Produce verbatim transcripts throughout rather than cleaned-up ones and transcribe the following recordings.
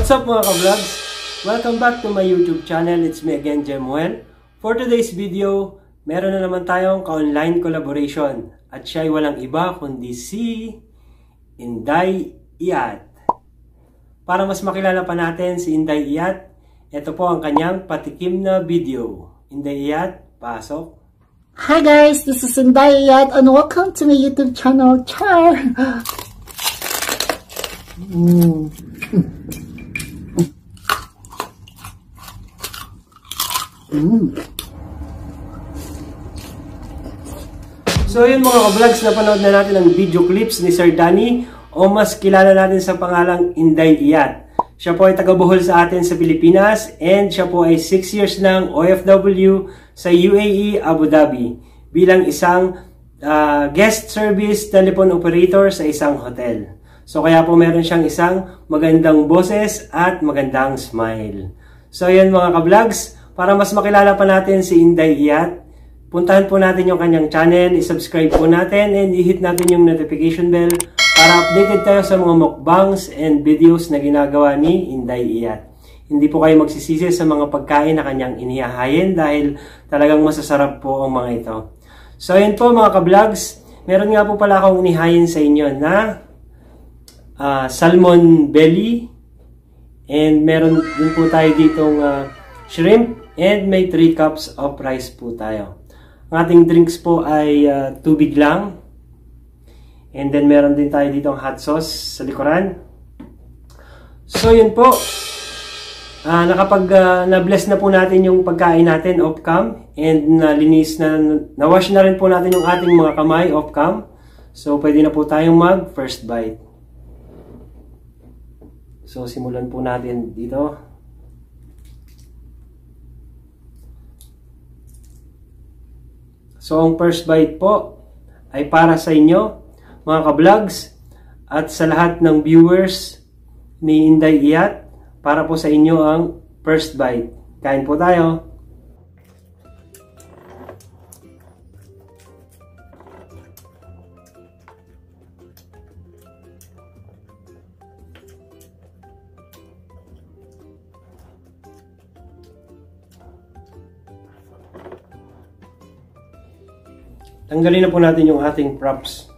What's up mga ka-vlogs? Welcome back to my YouTube channel. It's me again, Jemuel. For today's video, meron na naman tayong ka-online collaboration. At siya ay walang iba kundi si Inday Iyat. Para mas makilala pa natin si Inday Iyat, ito po ang kanyang patikim na video. Inday Iyat, pasok. Hi guys, this is Inday Iyat and welcome to my YouTube channel. Char! Mm. Mm. So yun mga ka-vlogs, napanood na natin ang video clips ni Sir Danny o mas kilala natin sa pangalang Inday Iyat. Siya po ay taga-Bohol sa atin sa Pilipinas and siya po ay six years ng O F W sa U A E, Abu Dhabi bilang isang uh, guest service telephone operator sa isang hotel. So kaya po meron siyang isang magandang boses at magandang smile. So yun mga ka-vlogs, para mas makilala pa natin si Inday Iyat, puntahan po natin yung kanyang channel, i-subscribe po natin, and i-hit natin yung notification bell para updated tayo sa mga mukbangs and videos na ginagawa ni Inday Iyat. Hindi po kayo magsisisi sa mga pagkain na kanyang inihahayin dahil talagang masasarap po ang mga ito. So yun po mga ka-vlogs, meron nga po pala akong inihayin sa inyo na uh, salmon belly, and meron din po tayo ditong uh, shrimp, and may three cups of rice po tayo. Ang ating drinks po ay uh, tubig lang. And then meron din tayo dito ang hot sauce sa likuran. So yun po. Uh, nakapag uh, na-bless na po natin yung pagkain natin off-cam. And nalinis na, na-wash na rin po natin yung ating mga kamay off-cam. So pwede na po tayong mag first bite. So simulan po natin dito. So, ang first bite po ay para sa inyo, mga ka-vlogs, at sa lahat ng viewers ni Inday Iyat, para po sa inyo ang first bite. Kain po tayo. Tanggalin na po natin yung ating props.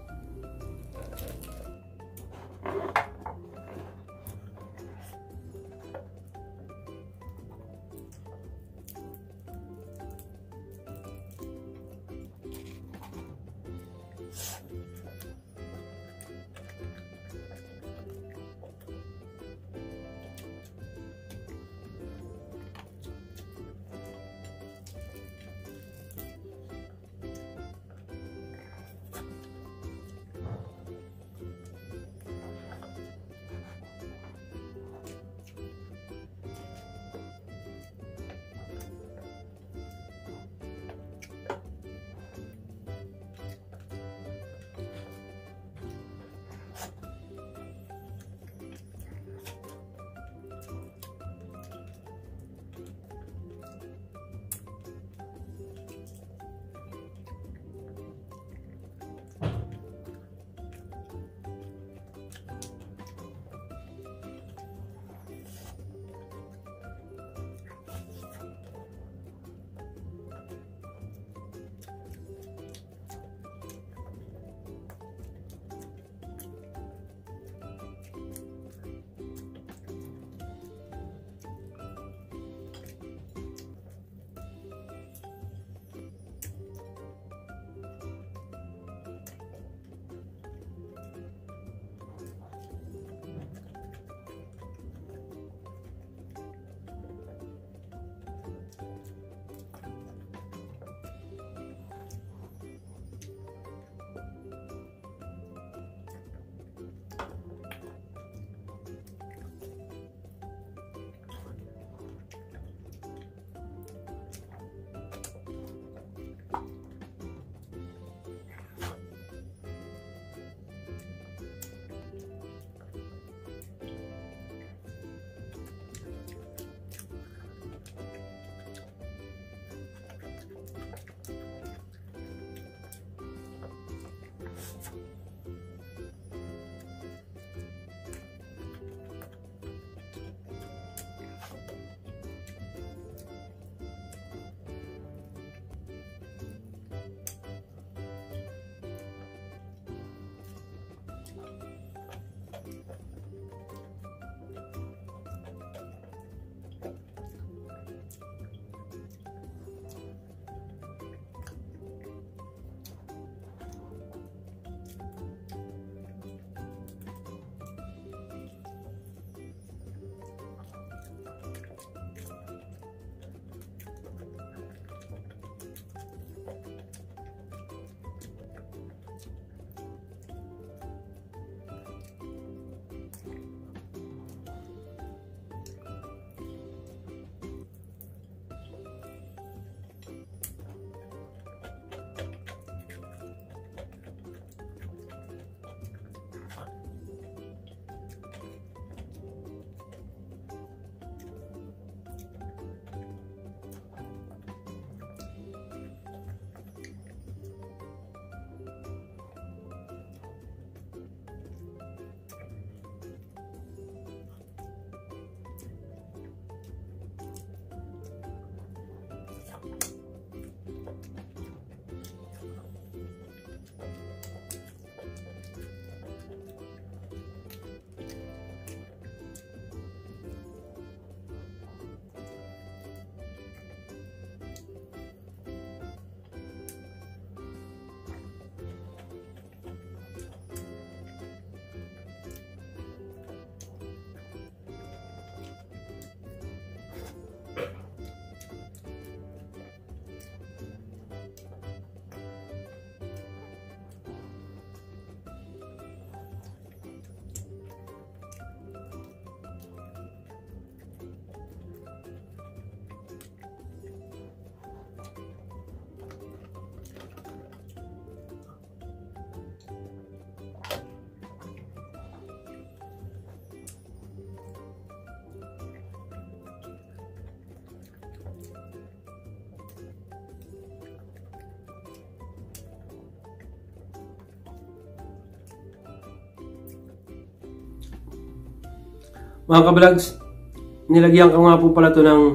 Mga ka-vlogs, nilagyan ko nga po pala ito ng,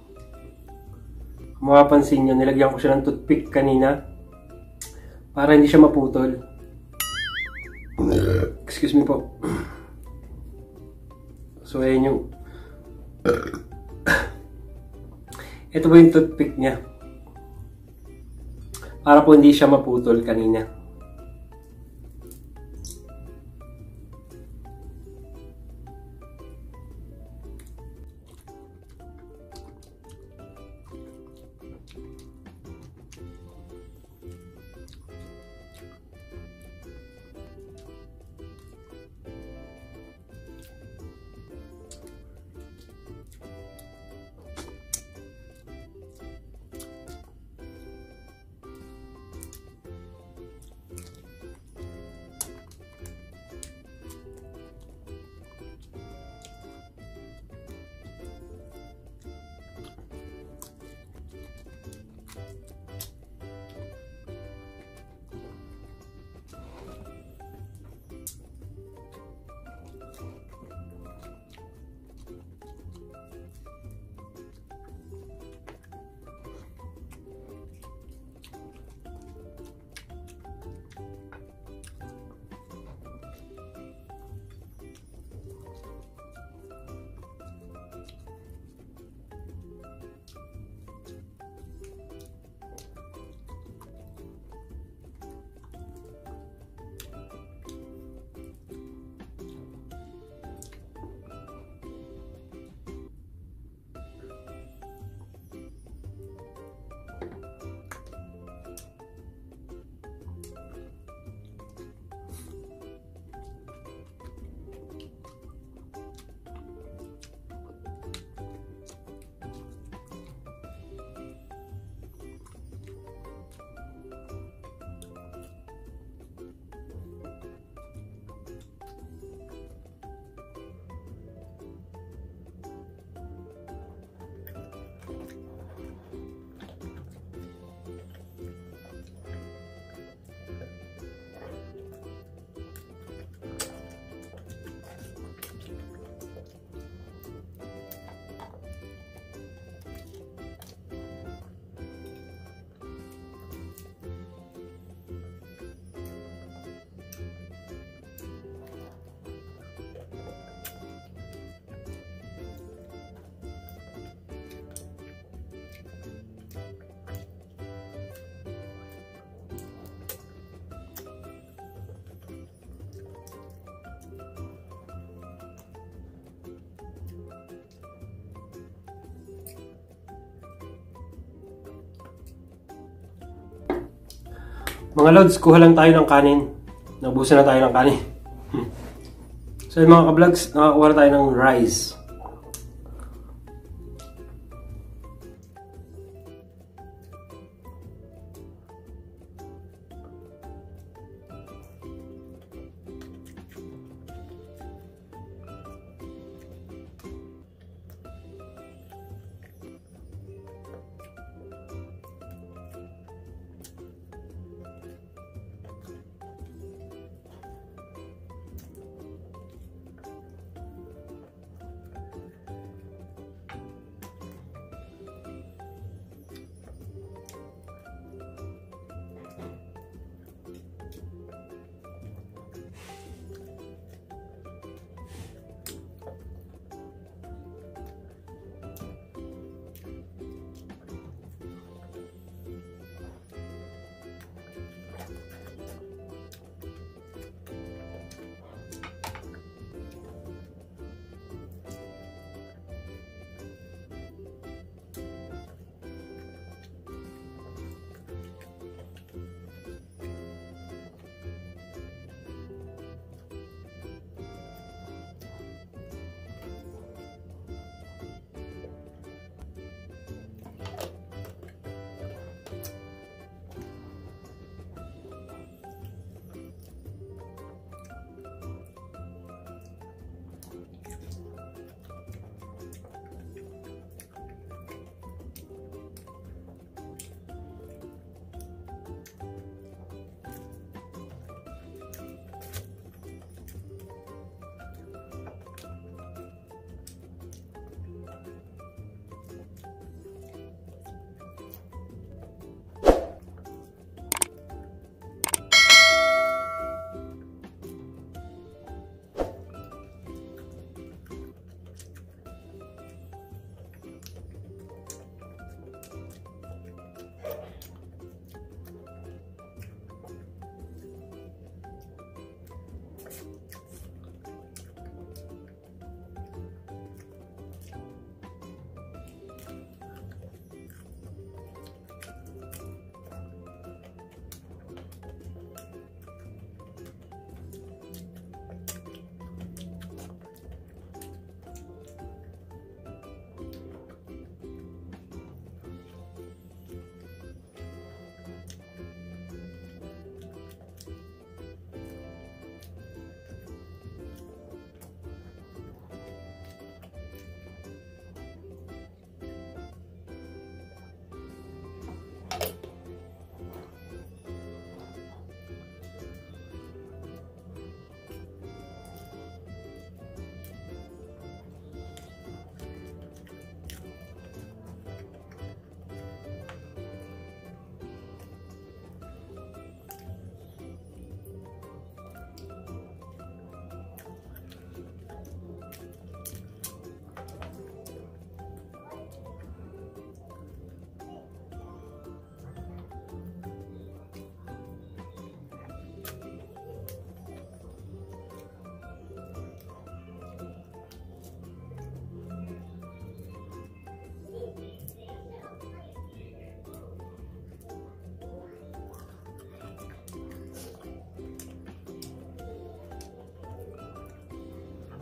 mapapansin nyo, nilagyan ko siya ng toothpick kanina para hindi siya maputol. Excuse me po. So ayan yung ito po yung toothpick niya para po hindi siya maputol kanina. Mga lods, kuha lang tayo ng kanin. Naubusan na tayo ng kanin. So yun mga ka-vlogs, nakakuha na tayo ng rice.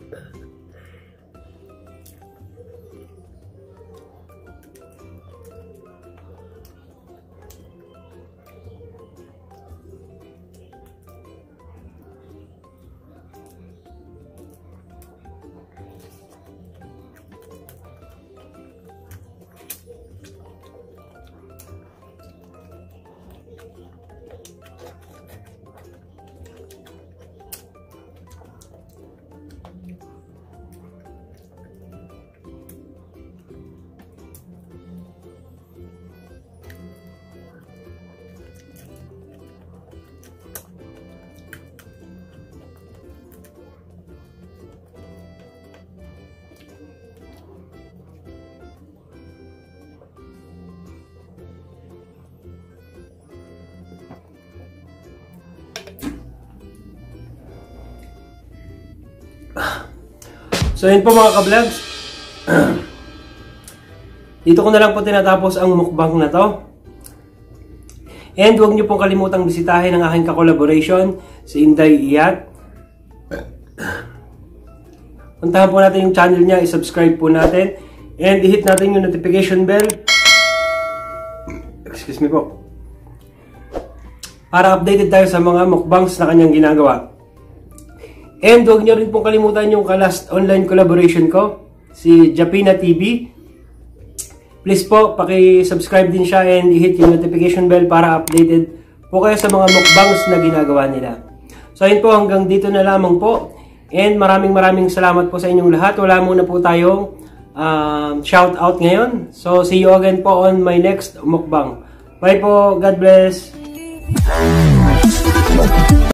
So yun po mga ka-vlogs. Dito ko na lang po tinatapos ang mukbang na to. And huwag niyo pong kalimutang bisitahin ang aking ka-collaboration, si Inday Iyat. Puntahan po natin yung channel niya, i-subscribe po natin. And i-hit natin yung notification bell. Excuse me po. Para updated tayo sa mga mukbangs na kanyang ginagawa. And huwag niyo rin pong kalimutan yung kalast online collaboration ko, si Japina T V. Please po, paki-subscribe din siya and i-hit yung notification bell para updated po kayo sa mga mukbangs na ginagawa nila. So ayun po, hanggang dito na lamang po. And maraming maraming salamat po sa inyong lahat. Wala muna po tayong um, shout out ngayon. So see you again po on my next mukbang. Bye po, God bless!